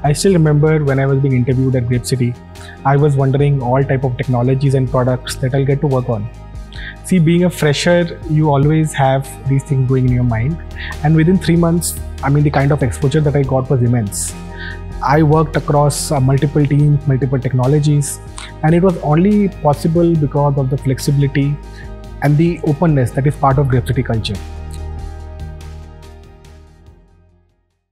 I still remember when I was being interviewed at GrapeCity, I was wondering all type of technologies and products that I'll get to work on. See, being a fresher, you always have these things going in your mind. And within 3 months, the kind of exposure that I got was immense. I worked across multiple teams, multiple technologies, and it was only possible because of the flexibility and the openness that is part of GrapeCity culture.